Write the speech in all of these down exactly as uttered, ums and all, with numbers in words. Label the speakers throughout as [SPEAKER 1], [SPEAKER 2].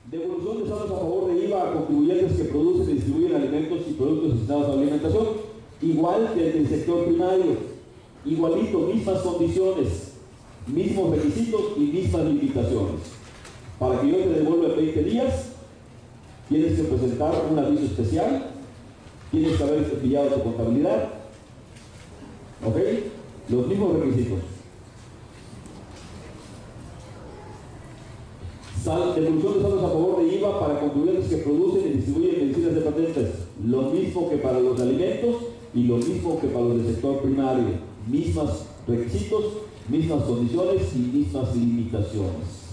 [SPEAKER 1] Devolución de saldos a favor de I V A a contribuyentes que producen y distribuyen alimentos y productos destinados a la alimentación, igual que el del sector primario, igualito, mismas condiciones, mismos requisitos y mismas limitaciones. Para que yo te devuelva en veinte días, tienes que presentar un aviso especial, tienes que haber enviado tu contabilidad, ¿ok? Los mismos requisitos. Sal, devolución de saldos a favor de I V A para contribuyentes que producen y distribuyen medicinas de patentes, lo mismo que para los alimentos y lo mismo que para los del sector primario, mismos requisitos, mismas condiciones y mismas limitaciones.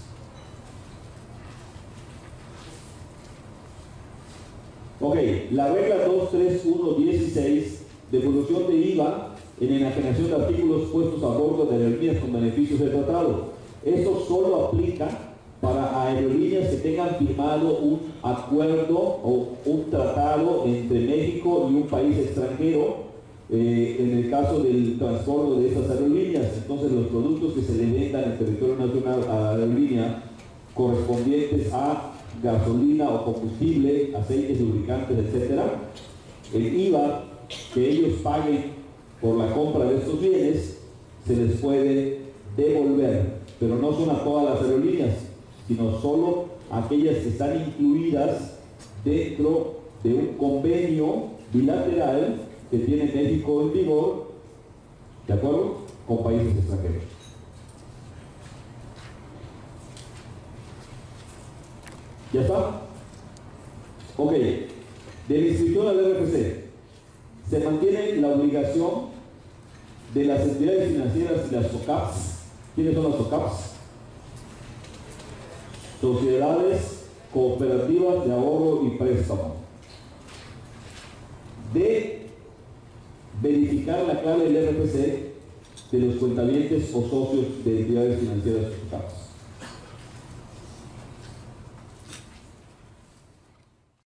[SPEAKER 1] Ok, la regla dos tres uno dieciséis, devolución de I V A en enajenación de artículos puestos a bordo de aerolíneas con beneficios del tratado. Esto solo aplica para aerolíneas que tengan firmado un acuerdo o un tratado entre México y un país extranjero, eh, en el caso del transporte de estas aerolíneas. Entonces, los productos que se le vendan en territorio nacional a la aerolínea correspondientes a gasolina o combustible, aceites, lubricantes, etcétera, el I V A que ellos paguen por la compra de estos bienes se les puede devolver, pero no son a todas las aerolíneas, sino solo aquellas que están incluidas dentro de un convenio bilateral que tiene México en vigor, ¿de acuerdo?, con países extranjeros. ¿Ya está? Ok. De la inscripción al R F C, se mantiene la obligación de las entidades financieras y las SOCAPs. ¿Quiénes son las SOCAPs? Sociedades cooperativas de ahorro y préstamo. De verificar la clave del R F C de los cuentavientes o socios de entidades financieras y SOCAPs.